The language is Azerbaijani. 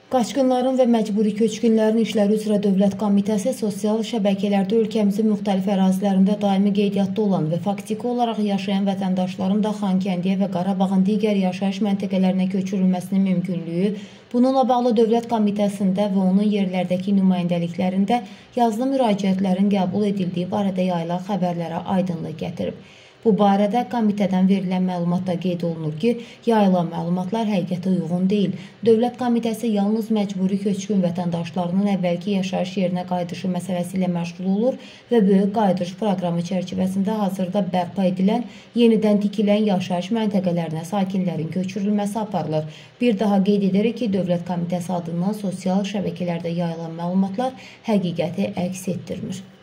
Qaçqınların və məcburi köçkünlərin işləri üzrə Dövlət Komitəsi sosial şəbəkələrdə ölkəmizin müxtəlif ərazilərində daimi qeydiyyatda olan və faktiki olaraq yaşayan vətəndaşların da Xankəndiyə və Qarabağın digər yaşayış məntəqələrinə köçürülməsinin mümkünlüyü, bununla bağlı Dövlət Komitəsində və onun yerlərdəki nümayəndəliklərində yazılı müraciətlərin qəbul edildiyi barədə yayılan xəbərlərə aydınlıq gətirib. Bu barədə komitədən verilən məlumatda qeyd olunur ki, yayılan məlumatlar həqiqətə uyğun deyil. Dövlət Komitəsi yalnız məcburi köçkün vətəndaşlarının əvvəlki yaşayış yerinə qayıdışı məsələsi ilə məşğul olur və böyük qayıdış proqramı çərçivəsində hazırda bərpa edilən, yenidən tikilən yaşayış məntəqələrinə sakinlərin köçürülməsi aparılır. Bir daha qeyd edirik ki, Dövlət Komitəsi adından sosial şəbəkələrdə yayılan məlumatlar həqiqəti əks etdirmir.